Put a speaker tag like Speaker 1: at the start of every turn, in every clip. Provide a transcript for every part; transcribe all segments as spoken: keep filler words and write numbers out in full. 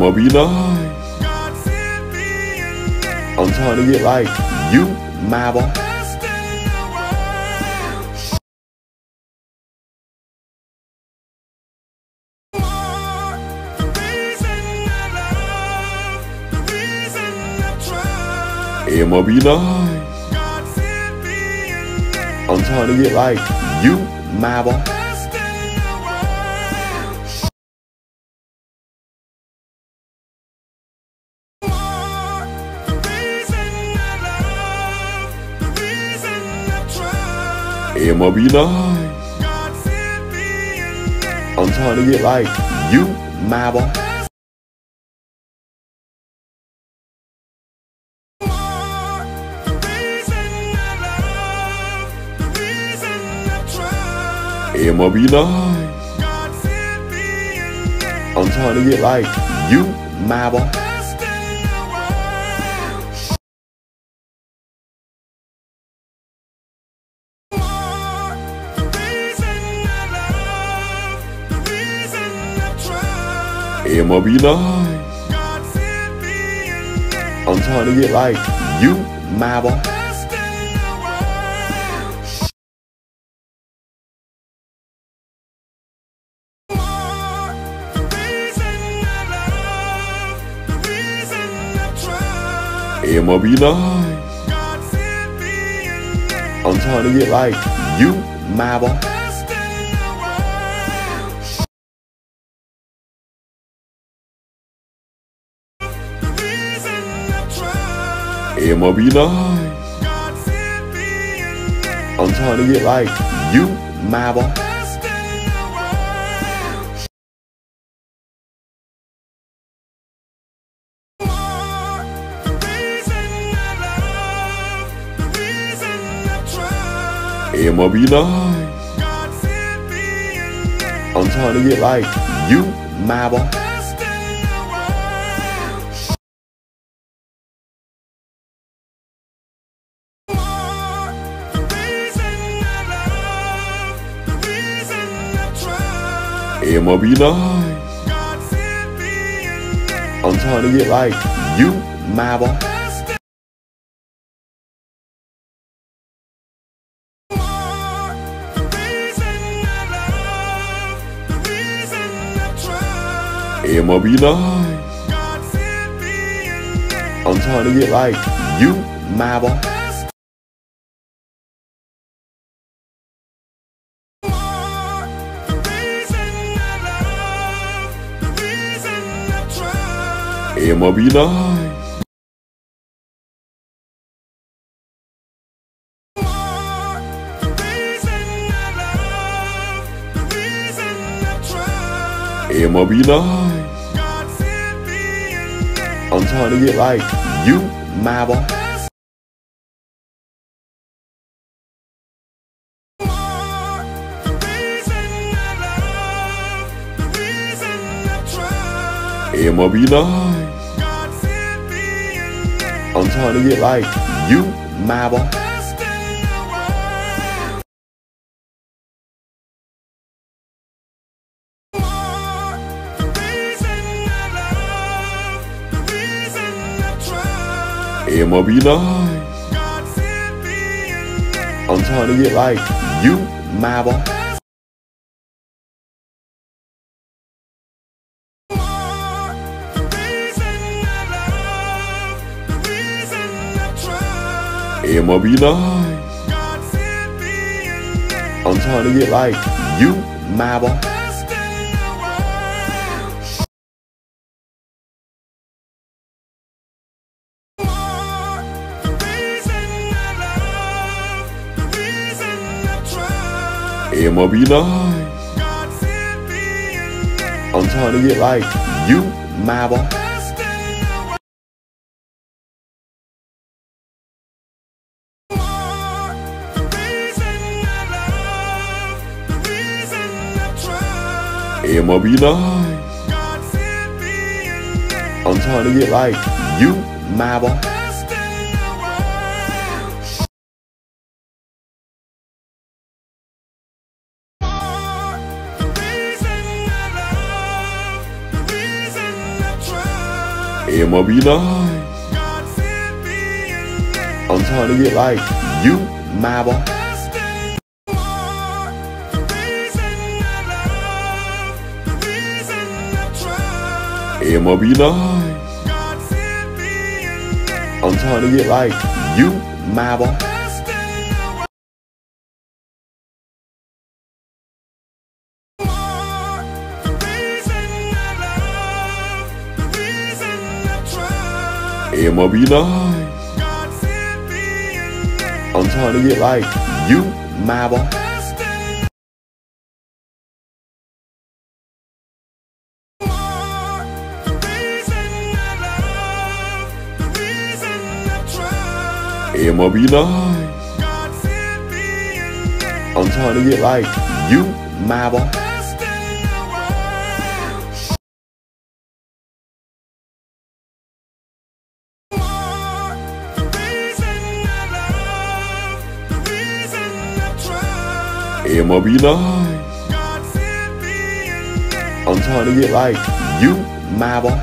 Speaker 1: I'ma be nice. I'm trying to get like you, my boy. I'ma be nice. I'm trying to get like you, my boy. I'ma be nice. I'm trying to get like you, my boy. I'ma be nice. I'm trying to get like you, my boy. I'ma be nice. I'm trying to get like you, my boy. I'ma be nice. I'm trying to get like you, my boy. I'ma be nice. I'm trying to get like you, my boy. I'ma be nice. I'm trying to get like you, my boy. I'ma be nice. I'm trying to get like you, my boy. I'ma be nice. I'm trying to get like you, my boy. I'ma be nice. I'ma be nice. I'm trying to get like you, my boy. I'ma be nice. I'm trying to get like you, my boy. I'ma be nice. I'm trying to get like you, my boy. I'ma be nice. I'm trying to get like you, my boy. I'ma be nice. I'm trying to get like you, my boy. I'ma be nice. I'm trying to get like you, my boy.
Speaker 2: I'ma be nice.
Speaker 1: M L B Nice. I'm trying to get like you, my boy. M L B Nice. I'm trying to get like you, my boy. M L B Nice. I'm trying to get like you, my boy. M L B Nice. I'm trying to get like you, my boy. M L B Nice. I'm trying to get like you, my boy.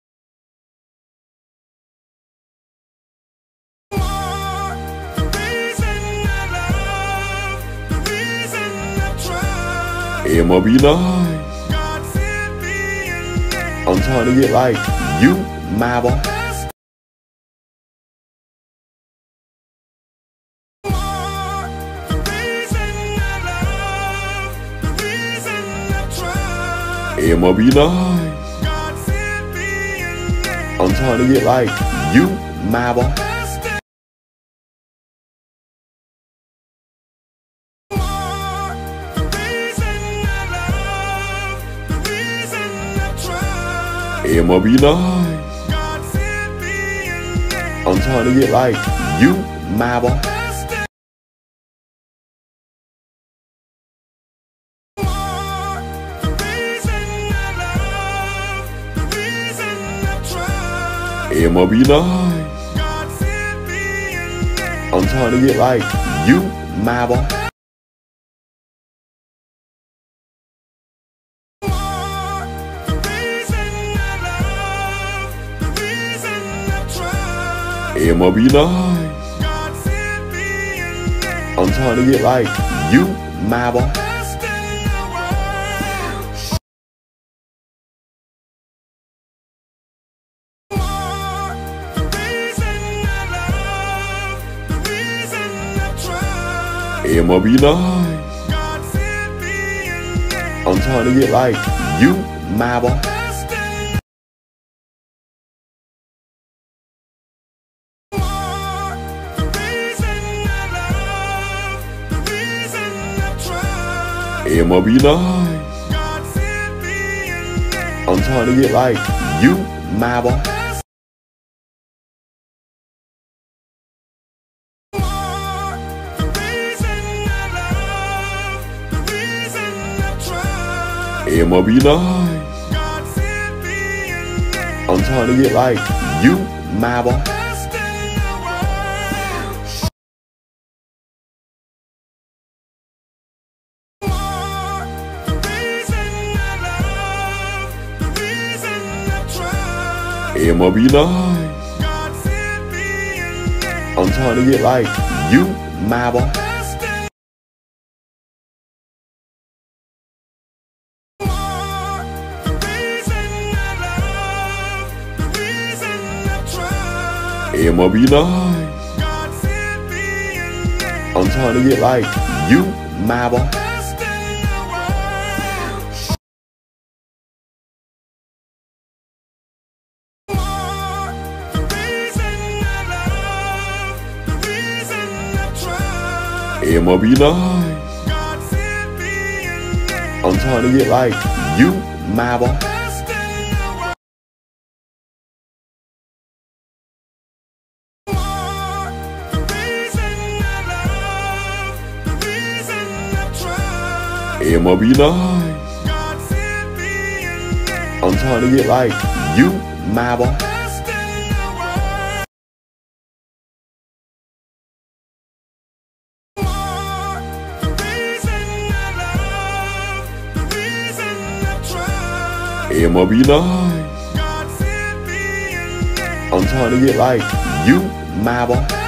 Speaker 1: M L B Nice. I'm trying to get like you, my boy. M L B Nice. I'm trying to get like you, my boy. M L B Nice. I'm trying to get like you, my boy. M L B Nice. I'm trying to get like you, my boy. M L B Nice. I'm trying to get like you, my boy. M L B Nice. I'm trying to get like you, my boy. M L B Nice. I'm trying to get like you, my boy. M L B Nice. I'm trying to get like you, my boy. M L B Nice. I'm trying to get like you, my boy. M L B Nice. I'm trying to get like you, my boy. M L B Nice. I'm trying to get like you, my boy. M L B Nice. I'm trying to get like you, my boy. M L B Nice. I'm trying to get like you, my boy.